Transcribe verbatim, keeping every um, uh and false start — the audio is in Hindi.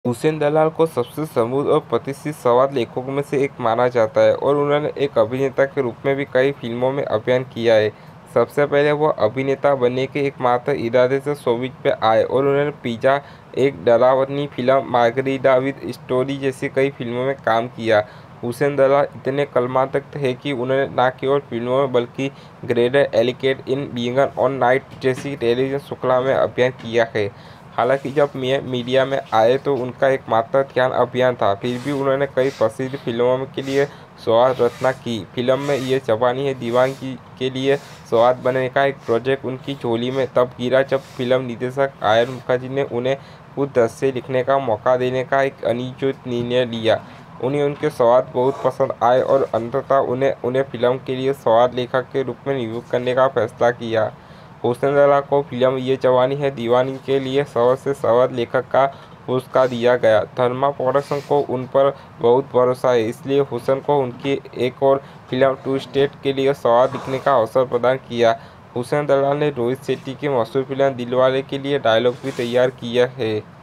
हुसैन दलाल को सबसे समृद्ध और प्रतिष्ठित संवाद लेखकों में से एक माना जाता है और उन्होंने एक अभिनेता के रूप में भी कई फिल्मों में अभिनय किया है। सबसे पहले वो अभिनेता बनने के एकमात्र इरादे से शोबिज पे आए और उन्होंने पिज़्ज़ा, एक डरावनी फिल्म, मार्गरिटा विद स्टोरी जैसी कई फिल्मों में काम किया। हुसैन दलाल इतने कलात्मक थे कि उन्होंने न केवल फिल्मों में बल्कि ग्रेटर एलिकेट इन बिगिन ऑन नाइट जैसी टेलीविजन श्रृंखला में अभिनय किया है। हालांकि जब मे मीडिया में आए तो उनका एकमात्र ध्यान अभिनय था, फिर भी उन्होंने कई प्रसिद्ध फिल्मों के लिए संवाद रचना की। फिल्म में ये जवानी है दीवानगी के लिए संवाद बनने का एक प्रोजेक्ट उनकी झोली में तब गिरा जब फिल्म निर्देशक आयर मुखर्जी ने उन्हें कुछ दृश्य लिखने का मौका देने का एक अनिश्चित निर्णय लिया। उन्हें उनके संवाद बहुत पसंद आए और अंततः उन्हें उन्हें फिल्म के लिए संवाद लेखक के रूप में नियुक्त करने का फैसला किया। हुसैन दलाल को फिल्म ये जवानी है दीवानी के लिए सर्वश्रेष्ठ संवाद लेखक का पुरस्कार दिया गया। धर्मा प्रोडक्शन को उन पर बहुत भरोसा है, इसलिए हुसैन को उनकी एक और फिल्म टू स्टेट के लिए संवाद लिखने का अवसर प्रदान किया। हुसैन दलाल ने रोहित शेट्टी की मशहूर फिल्म दिलवाले के लिए डायलॉग भी तैयार किया है।